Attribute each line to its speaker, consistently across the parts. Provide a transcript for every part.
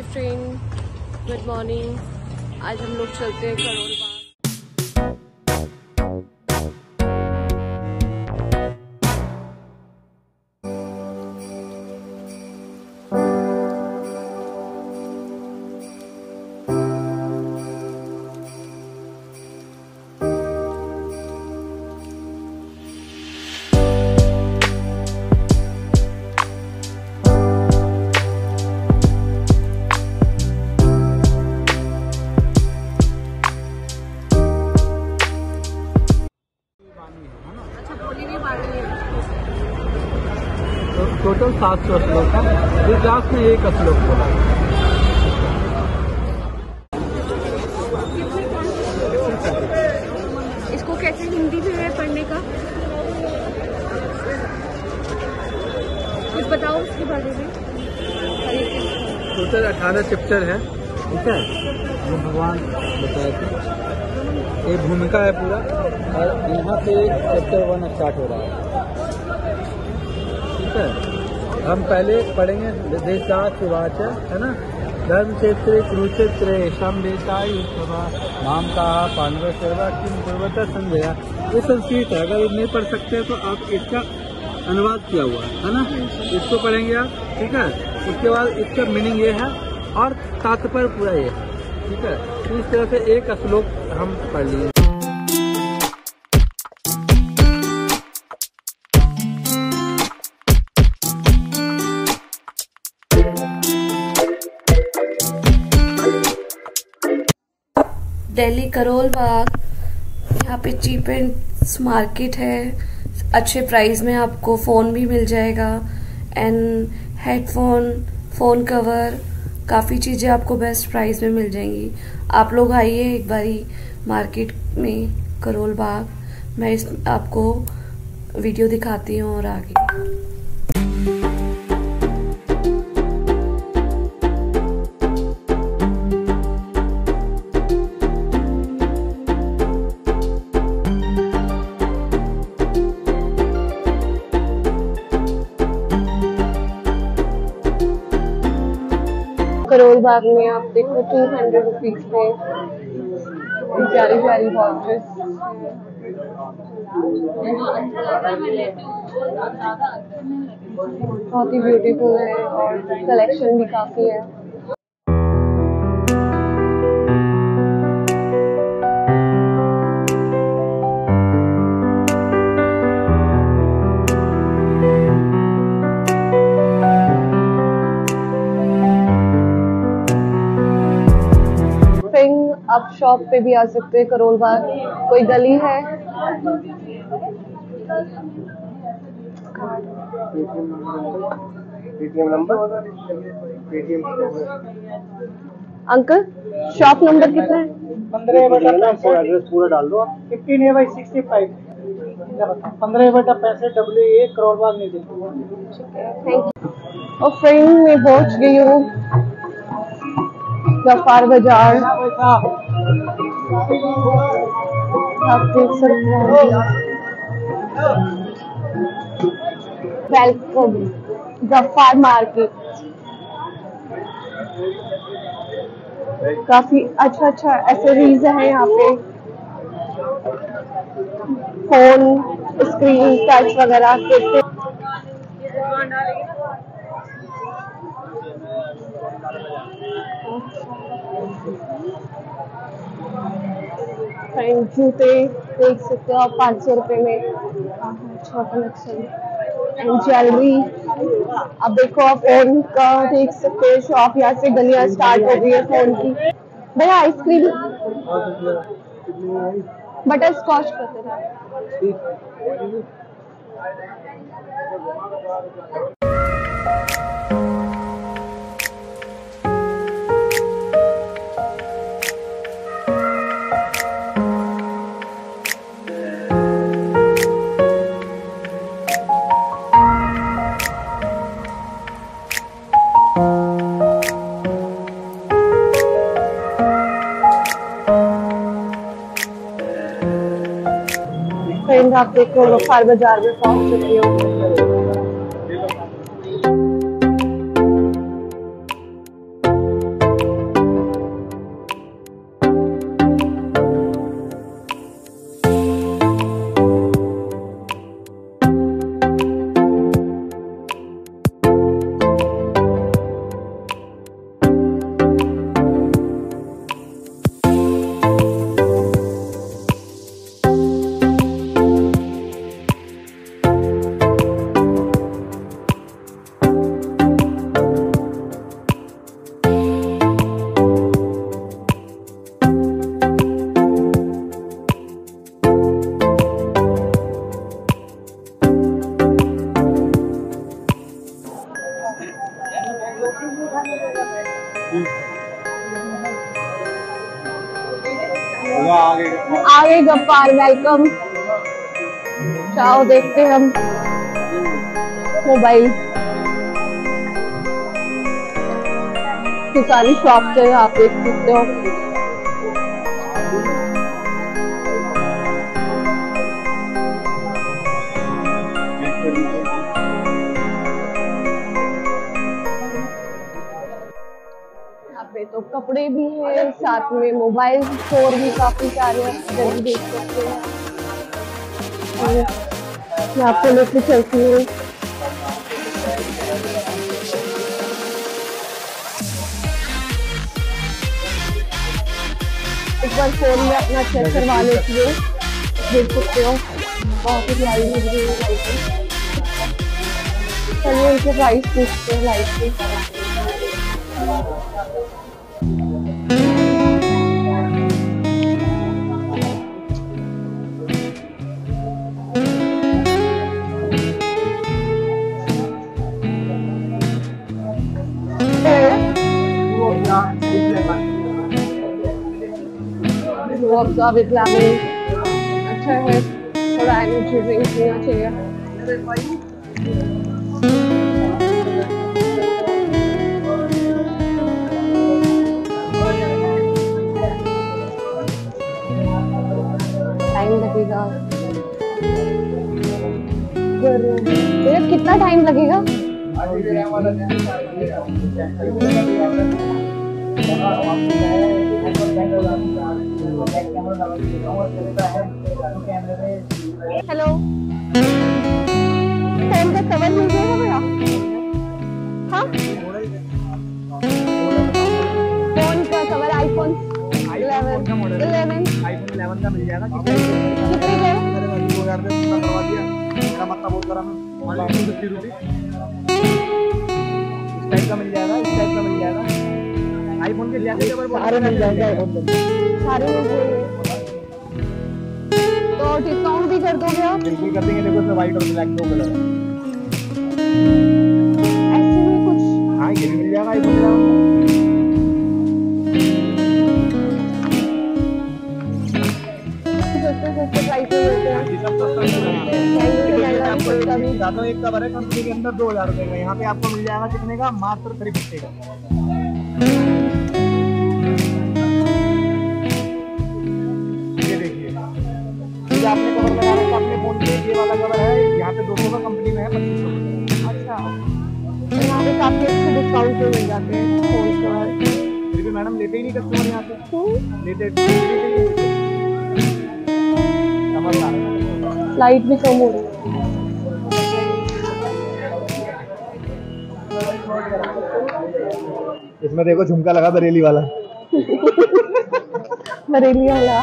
Speaker 1: Hi friend, good morning. आज हम लोग चलते हैं करोल बाग।
Speaker 2: टोटल 700 श्लोक है। इस क्लास में एक श्लोक बोला।
Speaker 1: इसको कैसे हिंदी में है पढ़ने का, कुछ बताओ उसके बारे में।
Speaker 2: टोटल 18 चैप्टर है, ठीक है। जो भगवान बताए थे, ये भूमिका है पूरा, और यहाँ से चैप्टर 1 स्टार्ट हो रहा है, ठीक है। हम पहले पढ़ेंगे देशाच है ना। धर्म क्षेत्र कुरुक्षेत्र शम देशाई नाम का पांडव सेवा किम पूर्वता संजया। ये संस्कृत है, अगर नहीं पढ़ सकते हैं तो आप इसका अनुवाद किया हुआ है ना, इसको पढ़ेंगे आप, ठीक है। उसके बाद इसका मीनिंग ये है और तात्पर्य पूरा ये है, ठीक है। तो इस तरह से एक श्लोक हम पढ़ लिए।
Speaker 1: दिल्ली करोल बाग, यहाँ पे चीप एंड मार्केट है। अच्छे प्राइस में आपको फ़ोन भी मिल जाएगा एंड हेडफोन, फ़ोन कवर, काफ़ी चीज़ें आपको बेस्ट प्राइस में मिल जाएंगी। आप लोग आइए एक बारी मार्केट में करोल बाग। मैं आपको वीडियो दिखाती हूँ और आगे। करोल बाग में आप देखो 200 रुपीज पे प्यारी प्यारी वॉचेस, बहुत ही ब्यूटीफुल है और कलेक्शन भी काफी है। आप शॉप पे भी आ सकते हैं करोल बाग। कोई गली है, अंकल शॉप नंबर कितना है?
Speaker 3: 15/65 एड्रेस पूरा डाल दो। 15/65 15/65 WA करोल बाग नहीं देते।
Speaker 1: Thank you. और फ्रेंड मैं पहुंच गई हूँ गफ्फार बाजार। आप देख सकते हैं, वेलकम गफ्फार मार्केट। काफी अच्छा एसेसरीज है यहाँ पे, फोन, स्क्रीन टच वगैरह देखते। जूते देख सकते हो आप 500 रुपए में, अच्छा कलेक्शन। एंड ज्वेलरी अब देखो, आप फोन का देख सकते हो शॉप, यहाँ से गलियां स्टार्ट हो गई है फोन की। भैया आइसक्रीम बटर स्कॉच करते हैं। फ्रेंड आप देखो गफ्फार बाजार में पहुंच चुकी हो।
Speaker 4: आगे गफ्फार वेलकम। चाओ देखते हम मोबाइल की सारी शॉप से आप देख सकते हो। यहाँ पे तो कपड़े भी हैं, साथ में मोबाइल स्टोर भी काफी सारे हैं, देख सकते हैं। मैं आपको लेके चलती हूँ। एक बार फोन में अपना चेक करवा लेती हूँ, देख सकते हो बहुत ही प्यारी लग रही है। चलिए इनके प्राइस पूछते हैं लाइट के। अच्छा है, थोड़ा एनर्जी ड्रिंक पीना चाहिए। टाइम लगेगा कितना टाइम लगेगा? हेलो, फोन का कवर मिल जाएगा भैया? हाँ, फोन का कवर आईफोन 11 का मिल जाएगा। कितने का? 2000 करवा दिया, मेरा मतलब बोल रहा मैं 50 रुपये। इस टाइप का मिल जाएगा, इस टाइप का मिल जाएगा। आईफोन के सारे मिल जाएगा, सारे मिल जाएंगे। तो डिस्काउंट भी कर दोगे आप? बिल्कुल कर देंगे। देखो इसमें व्हाइट और ब्लैक दो कलर है। ऐसे में कुछ हाँ ये भी मिल जाएगा आईफोन का। एक कवर है कंपनी के अंदर 2000 रुपए का, यहाँ पे आपको मिल जाएगा कितने का? मात्र 350 का। ये देखिए, आपने कवर लगा रखा अपने फोन पे, ये वाला कवर है, यहाँ पे 200 का, कंपनी में है 2500। अच्छा, यहाँ पे काफी अच्छे डिस्काउंट पे मिल जाते हैं फोन कवर। फिर भी मैडम लेते ही नहीं कस्टमर यहाँ से, लेते लाइट भी कम हो रही है। इसमें देखो झुमका लगा बरेली वाला। बरेली वाला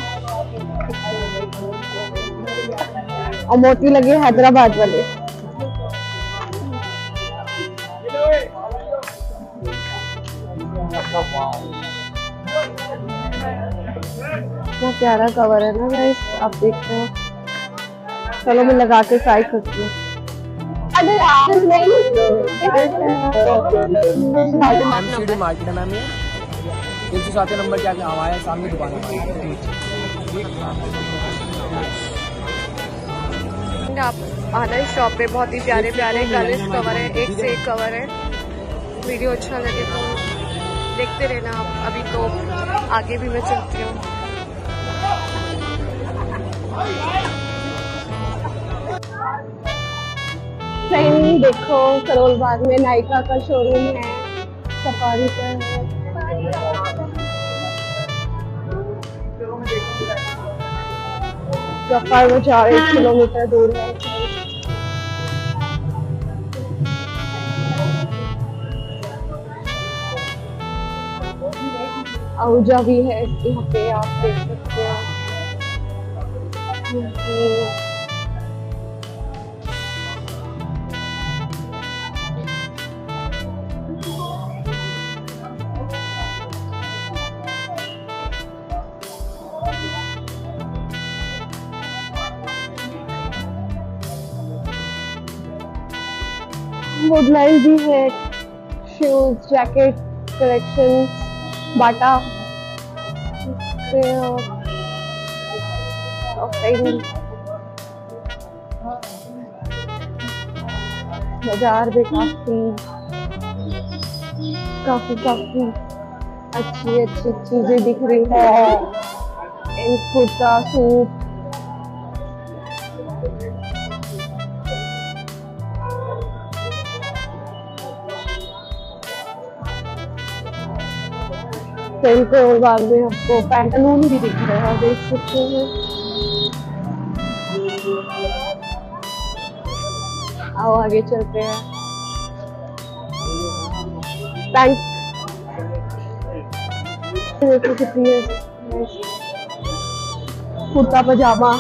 Speaker 4: और मोती लगे हैदराबाद वाले। इतना प्यारा कवर है ना गाइस, आप देखते हो। चलो मैं लगा के ट्राई करती हूँ।
Speaker 5: मार्केट मैम, ये 307 नंबर के आगे हमारे सामने दुकान है।
Speaker 1: आप आना इस शॉप पे, बहुत ही प्यारे प्यारे कलर्स कवर है, एक से एक कवर है। वीडियो अच्छा लगे तो देखते रहना आप। अभी तो आगे भी मैं चलती हूँ।
Speaker 4: फ्रेंड देखो, करोल बाग में नायका का शोरूम है, सफारी का है। गफ्फार में 4 किलोमीटर दूर है। आहूजा भी है यहाँ पे, आप देख सकते हो। वुडलाइन भी है शूज जैकेट कलेक्शन बाटा बाजार भी काफी अच्छी चीजें दिख रही है। कुर्ता सूट और बाद में आपको पैंटालून भी दिख रहा है, देख सकते हैं। आओ आगे चलते हैं। पैंट देखो कितनी है, कुर्ता पजामा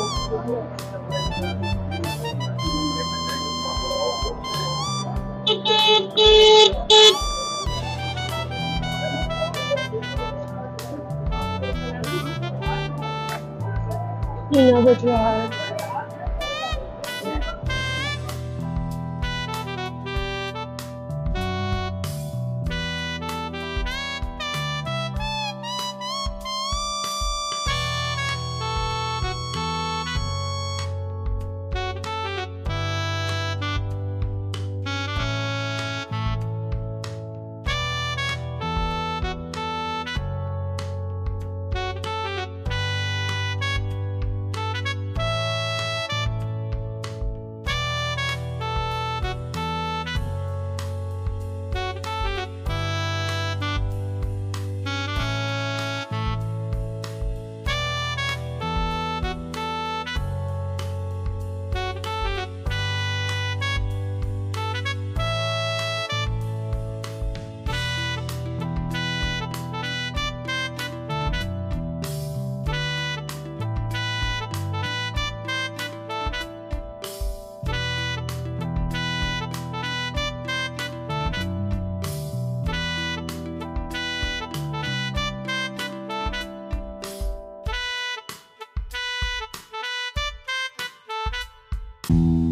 Speaker 4: मीना बच रहा है।
Speaker 6: you